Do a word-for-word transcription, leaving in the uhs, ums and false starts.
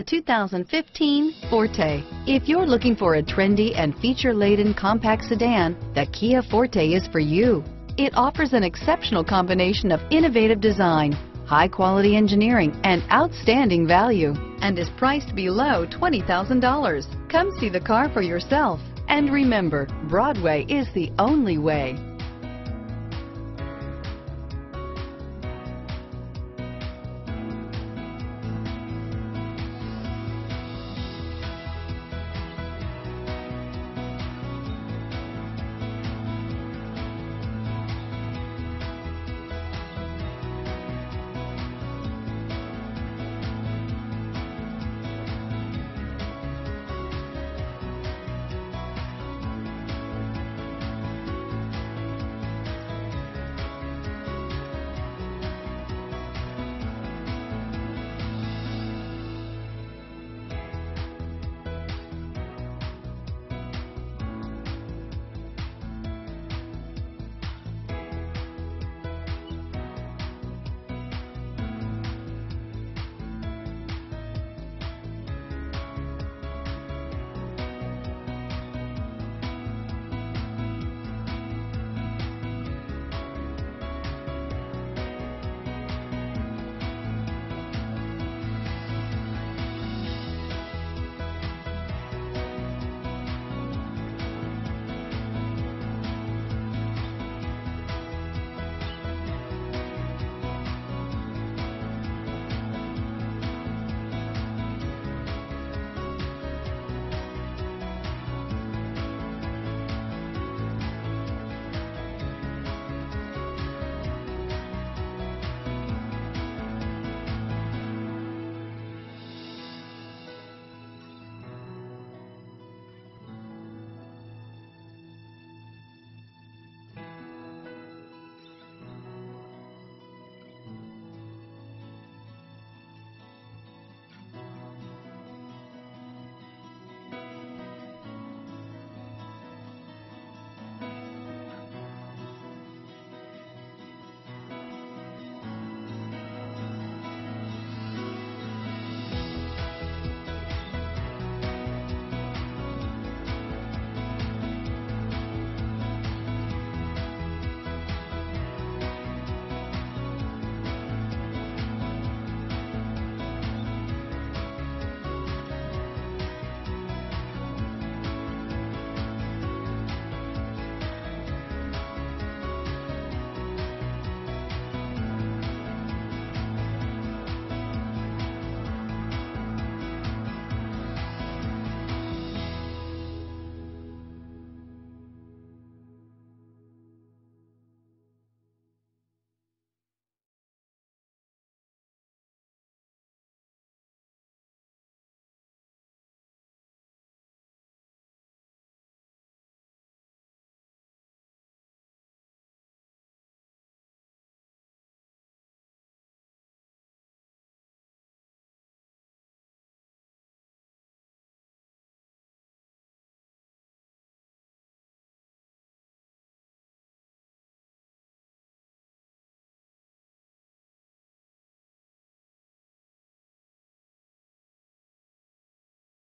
The two thousand fifteen Forte. If you're looking for a trendy and feature-laden compact sedan, the Kia Forte is for you. It offers an exceptional combination of innovative design, high-quality engineering, and outstanding value, and is priced below twenty thousand dollars. Come see the car for yourself. And remember, Broadway is the only way.